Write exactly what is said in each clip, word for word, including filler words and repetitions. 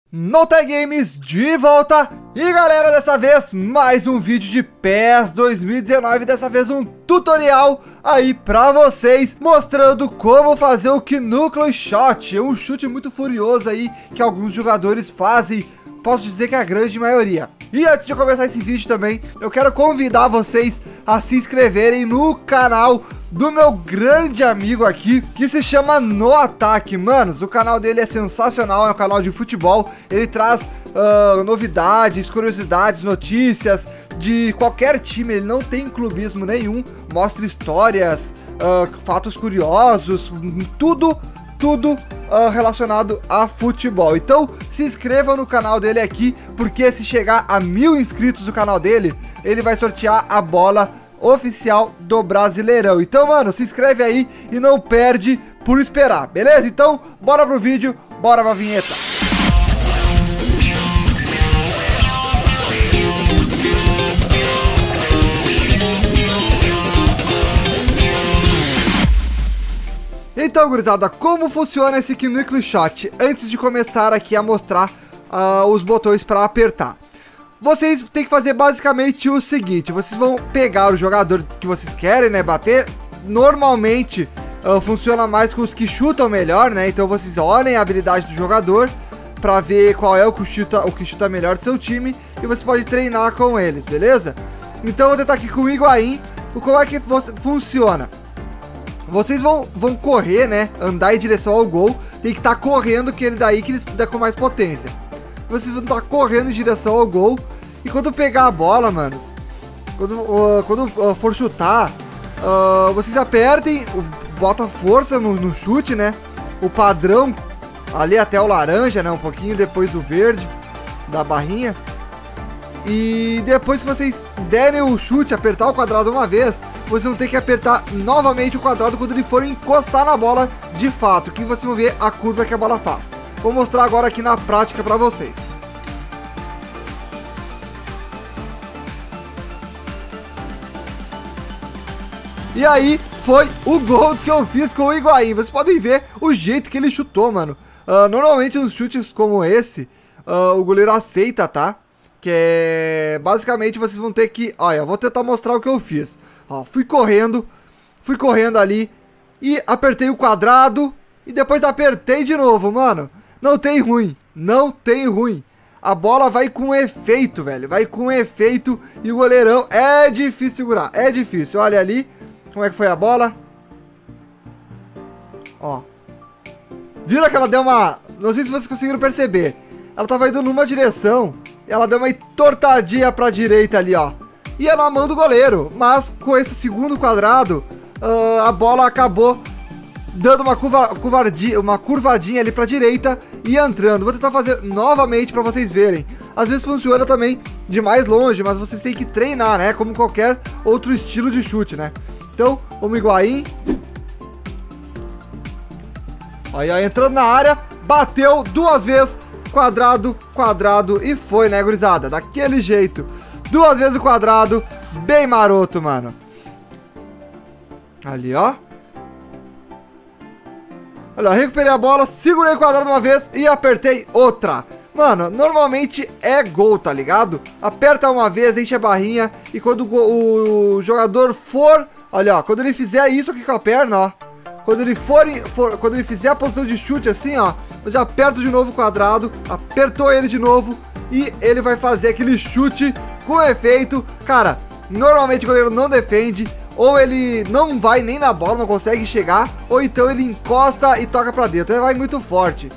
NoTagGames de volta, e galera, dessa vez mais um vídeo de PES dois mil e dezenove, dessa vez um tutorial aí pra vocês, mostrando como fazer o Knuckle Shot, um chute muito furioso aí que alguns jogadores fazem, posso dizer que a grande maioria. E antes de começar esse vídeo também, eu quero convidar vocês a se inscreverem no canal do meu grande amigo aqui, que se chama No Ataque. Manos, o canal dele é sensacional, é um canal de futebol. Ele traz uh, novidades, curiosidades, notícias de qualquer time. Ele não tem clubismo nenhum, mostra histórias, uh, fatos curiosos, tudo tudo uh, relacionado a futebol. Então se inscreva no canal dele aqui, porque se chegar a mil inscritos no canal dele, ele vai sortear a bola oficial do Brasileirão. Então, mano, se inscreve aí e não perde por esperar, beleza? Então, bora pro vídeo, bora pra vinheta. Então, gurizada, como funciona esse Knuckle Shot? Antes de começar aqui a mostrar uh, os botões para apertar, vocês têm que fazer basicamente o seguinte: vocês vão pegar o jogador que vocês querem, né, bater. Normalmente uh, funciona mais com os que chutam melhor, né? Então vocês olhem a habilidade do jogador para ver qual é o que chuta, o que chuta melhor do seu time, e você pode treinar com eles, beleza? Então eu vou tentar aqui com o Higuaín. Como é que funciona? Vocês vão, vão correr, né? Andar em direção ao gol. Tem que estar tá correndo, que ele daí que ele dá com mais potência. Vocês vão estar tá correndo em direção ao gol. E quando pegar a bola, manos, quando, uh, quando uh, for chutar, uh, vocês apertem, uh, bota força no, no chute, né? O padrão ali até o laranja, né? Um pouquinho depois do verde da barrinha. E depois que vocês derem o chute, apertar o quadrado uma vez, vocês vão ter que apertar novamente o quadrado quando ele for encostar na bola de fato, que vocês vão ver a curva que a bola faz. Vou mostrar agora aqui na prática para vocês. E aí foi o gol que eu fiz com o Higuaín. Vocês podem ver o jeito que ele chutou, mano. Uh, normalmente uns chutes como esse, uh, o goleiro aceita, tá? Que é... basicamente vocês vão ter que... Olha, eu vou tentar mostrar o que eu fiz. Ó, fui correndo, fui correndo ali e apertei o quadrado e depois apertei de novo, mano. Não tem ruim, não tem ruim. A bola vai com efeito, velho, vai com efeito, e o goleirão é difícil segurar, é difícil. Olha ali como é que foi a bola. Ó, viram que ela deu uma... Não sei se vocês conseguiram perceber. Ela tava indo numa direção e ela deu uma entortadinha pra direita ali, ó. Ia na mão do goleiro, mas com esse segundo quadrado, uh, a bola acabou dando uma, curva, curvadinha, uma curvadinha ali pra direita e entrando. Vou tentar fazer novamente pra vocês verem. Às vezes funciona também de mais longe, mas vocês têm que treinar, né? Como qualquer outro estilo de chute, né? Então, vamos Higuaín. Aí, aí, entrando na área, bateu duas vezes, quadrado, quadrado, e foi, né, gurizada? Daquele jeito. Duas vezes o quadrado, bem maroto, mano. Ali, ó. Olha, recuperei a bola, segurei o quadrado uma vez e apertei outra. Mano, normalmente é gol, tá ligado? Aperta uma vez, enche a barrinha, e quando o, o jogador for... Olha, ó, quando ele fizer isso aqui com a perna, ó. Quando ele for, for... Quando ele fizer a posição de chute assim, ó, eu já aperto de novo o quadrado, apertou ele de novo, e ele vai fazer aquele chute com efeito. Cara, normalmente o goleiro não defende, ou ele não vai nem na bola, não consegue chegar, ou então ele encosta e toca pra dentro. Ele vai muito forte.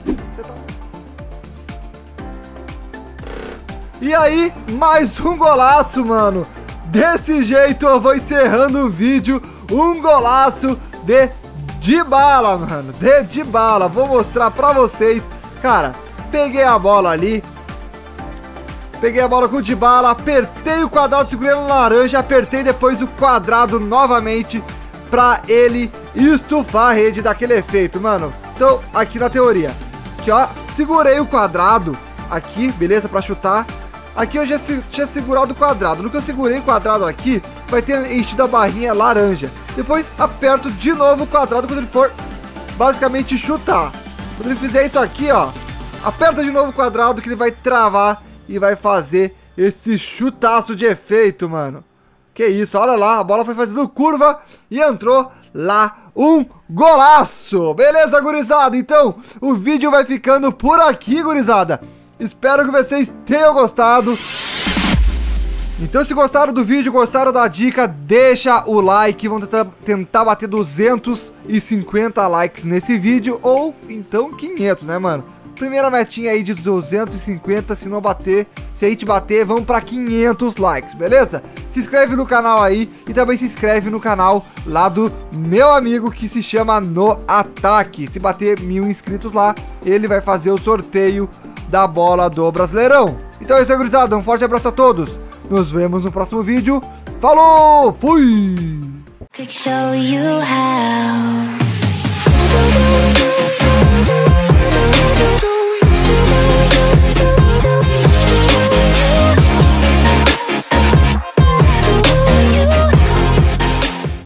E aí, mais um golaço, mano. Desse jeito eu vou encerrando o vídeo. Um golaço de Dybala, mano. De Dybala. Vou mostrar pra vocês. Cara, peguei a bola ali. Peguei a bola com o Dybala, apertei o quadrado, segurei no laranja, apertei depois o quadrado novamente pra ele estufar a rede daquele efeito, mano. Então, aqui na teoria, aqui ó, segurei o quadrado aqui, beleza, pra chutar. Aqui eu já tinha segurado o quadrado. No que eu segurei o quadrado aqui, vai ter enchido a barrinha laranja. Depois aperto de novo o quadrado quando ele for basicamente chutar. Quando ele fizer isso aqui, ó, Aperta de novo o quadrado que ele vai travar e vai fazer esse chutaço de efeito, mano. Que isso, olha lá, a bola foi fazendo curva e entrou lá um golaço. Beleza, gurizada? Então, o vídeo vai ficando por aqui, gurizada. Espero que vocês tenham gostado. Então, se gostaram do vídeo, gostaram da dica, deixa o like. Vamos tentar, tentar bater duzentos e cinquenta likes nesse vídeo, ou então quinhentos, né, mano? Primeira metinha aí de duzentos e cinquenta, se não bater, se a gente bater, vamos pra quinhentos likes, beleza? Se inscreve no canal aí e também se inscreve no canal lá do meu amigo que se chama No Ataque. Se bater mil inscritos lá, ele vai fazer o sorteio da bola do Brasileirão. Então é isso aí, gurizada, um forte abraço a todos. Nos vemos no próximo vídeo. Falou! Fui! Could show you how.